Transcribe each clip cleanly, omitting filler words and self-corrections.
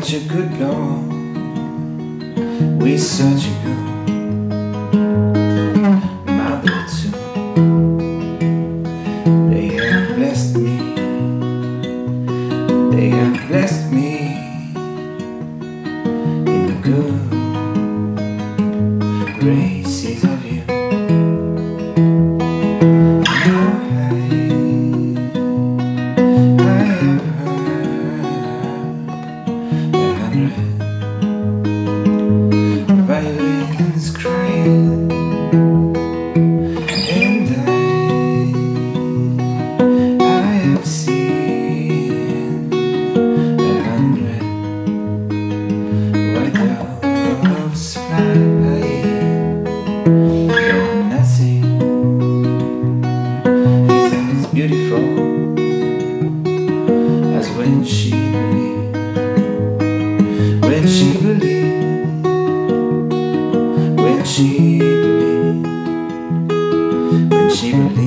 such a good Lord, with such a good mother too. They have blessed me, they have blessed me in the good graces of you. Violins crying, and I have seen 100 white doves fly. Though nothing is as beautiful as when she believed, when she believed. When she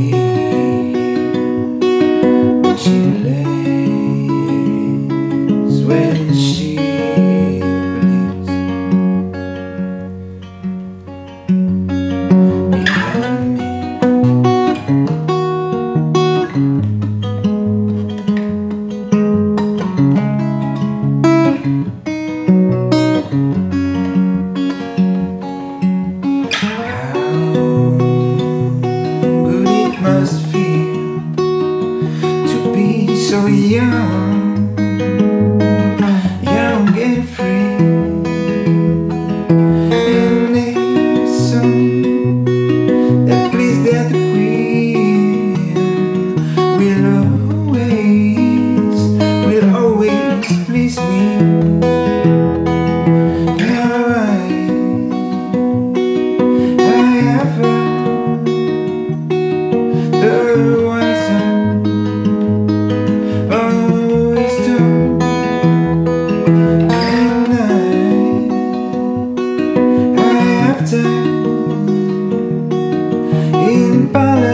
believes, when she believes, when she believes. Behind me, must feel to be so young, young and free. And there's some that please that the Queen will always please me. In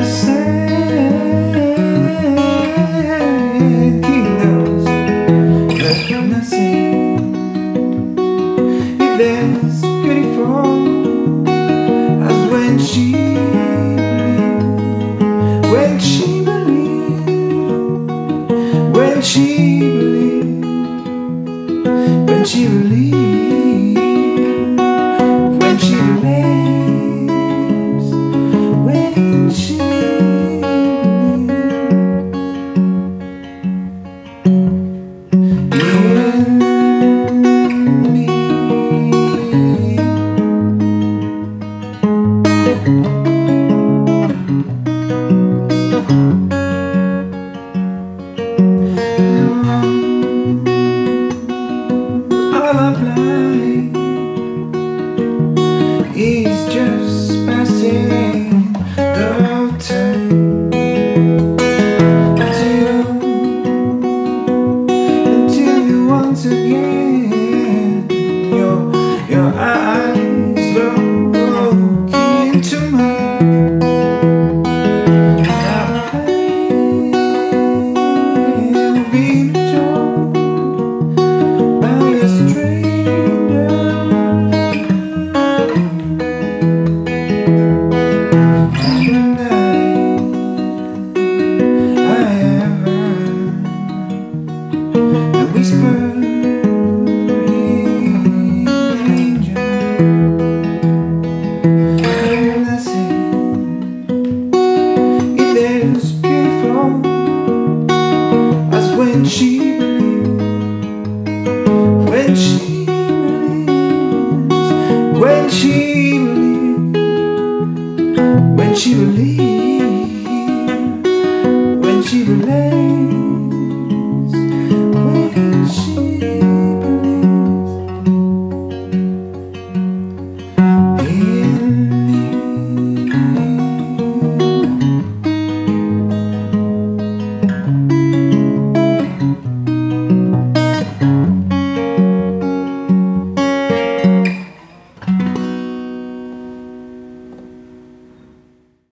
palisade kingdoms, but nothing is as beautiful as when she believed, when she believed, when she believed, when she believes, when she is just passing the time until you once again your eyes look into mine. I've been told by a stranger. Whisper